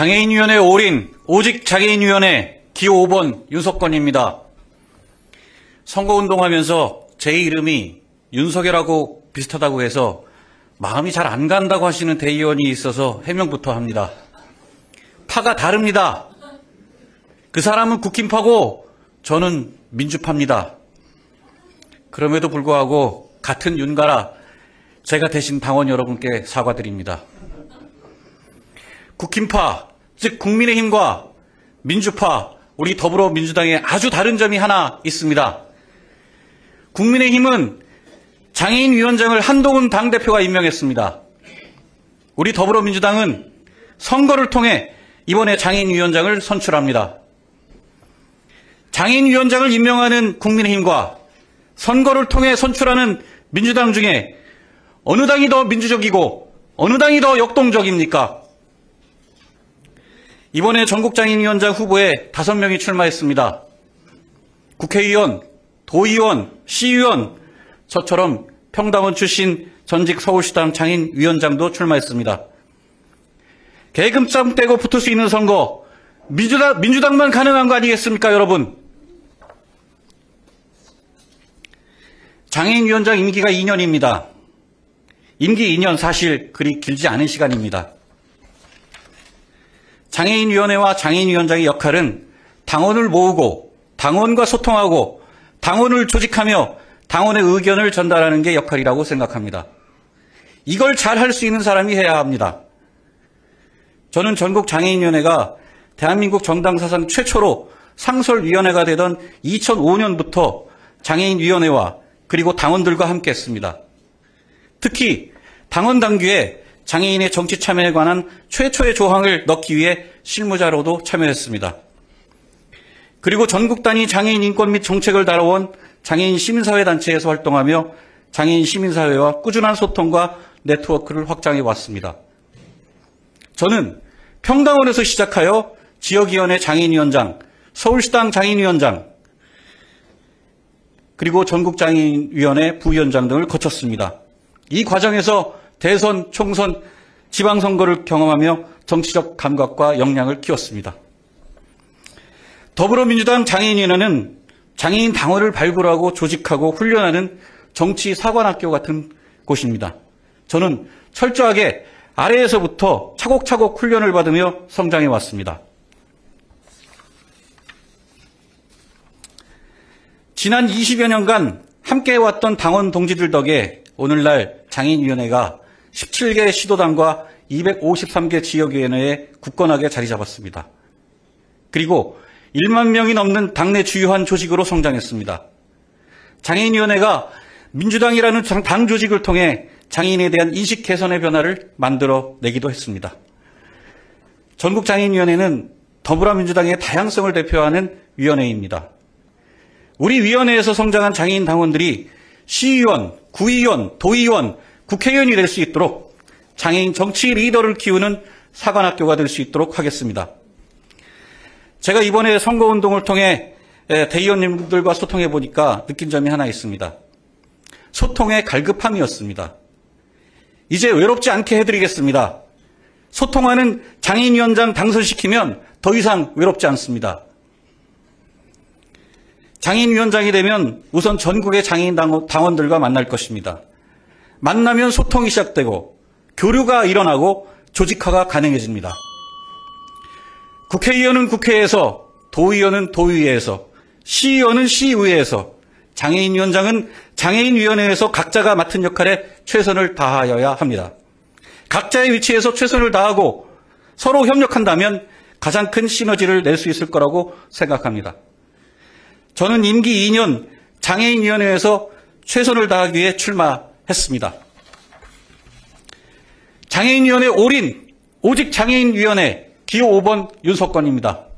장애인위원회 올인, 오직 장애인위원회 기호 5번 윤석권입니다. 선거운동하면서 제 이름이 윤석열하고 비슷하다고 해서 마음이 잘 안 간다고 하시는 대의원이 있어서 해명부터 합니다. 파가 다릅니다. 그 사람은 국힘파고 저는 민주파입니다. 그럼에도 불구하고 같은 윤가라 제가 대신 당원 여러분께 사과드립니다. 국힘파, 즉 국민의힘과 민주파, 우리 더불어민주당에 아주 다른 점이 하나 있습니다. 국민의힘은 장애인위원장을 한동훈 당대표가 임명했습니다. 우리 더불어민주당은 선거를 통해 이번에 장애인위원장을 선출합니다. 장애인위원장을 임명하는 국민의힘과 선거를 통해 선출하는 민주당 중에 어느 당이 더 민주적이고 어느 당이 더 역동적입니까? 이번에 전국장애인위원장 후보에 5명이 출마했습니다. 국회의원, 도의원, 시의원, 저처럼 평당원 출신 전직 서울시당 장애인위원장도 출마했습니다. 계급장 떼고 붙을 수 있는 선거, 민주당만 가능한 거 아니겠습니까, 여러분? 장애인위원장 임기가 2년입니다. 임기 2년 사실 그리 길지 않은 시간입니다. 장애인위원회와 장애인위원장의 역할은 당원을 모으고 당원과 소통하고 당원을 조직하며 당원의 의견을 전달하는 게 역할이라고 생각합니다. 이걸 잘 할 수 있는 사람이 해야 합니다. 저는 전국장애인위원회가 대한민국 정당 사상 최초로 상설위원회가 되던 2005년부터 장애인위원회와 그리고 당원들과 함께 했습니다. 특히 당원 당규에 장애인의 정치 참여에 관한 최초의 조항을 넣기 위해 실무자로도 참여했습니다. 그리고 전국 단위 장애인 인권 및 정책을 다뤄온 장애인 시민사회 단체에서 활동하며 장애인 시민사회와 꾸준한 소통과 네트워크를 확장해 왔습니다. 저는 평당원에서 시작하여 지역위원회 장애인위원장, 서울시당 장애인위원장, 그리고 전국장애인위원회 부위원장 등을 거쳤습니다. 이 과정에서 대선, 총선, 지방선거를 경험하며 정치적 감각과 역량을 키웠습니다. 더불어민주당 장애인위원회는 장애인 당원을 발굴하고 조직하고 훈련하는 정치 사관학교 같은 곳입니다. 저는 철저하게 아래에서부터 차곡차곡 훈련을 받으며 성장해 왔습니다. 지난 20여 년간 함께해왔던 당원 동지들 덕에 오늘날 장애인위원회가 17개 시도당과 253개 지역위원회에 굳건하게 자리 잡았습니다. 그리고 1만 명이 넘는 당내 주요한 조직으로 성장했습니다. 장애인위원회가 민주당이라는 당 조직을 통해 장애인에 대한 인식 개선의 변화를 만들어내기도 했습니다. 전국장애인위원회는 더불어민주당의 다양성을 대표하는 위원회입니다. 우리 위원회에서 성장한 장애인 당원들이 시의원, 구의원, 도의원, 국회의원이 될 수 있도록 장애인 정치 리더를 키우는 사관학교가 될 수 있도록 하겠습니다. 제가 이번에 선거운동을 통해 대의원님들과 소통해 보니까 느낀 점이 하나 있습니다. 소통의 갈급함이었습니다. 이제 외롭지 않게 해드리겠습니다. 소통하는 장애인위원장 당선시키면 더 이상 외롭지 않습니다. 장애인위원장이 되면 우선 전국의 장애인 당원들과 만날 것입니다. 만나면 소통이 시작되고 교류가 일어나고 조직화가 가능해집니다. 국회의원은 국회에서, 도의원은 도의회에서, 시의원은 시의회에서, 장애인위원장은 장애인위원회에서 각자가 맡은 역할에 최선을 다하여야 합니다. 각자의 위치에서 최선을 다하고 서로 협력한다면 가장 큰 시너지를 낼 수 있을 거라고 생각합니다. 저는 임기 2년 장애인위원회에서 최선을 다하기 위해 출마했습니다. 장애인위원회 올인, 오직 장애인위원회 기호 5번 윤석권입니다.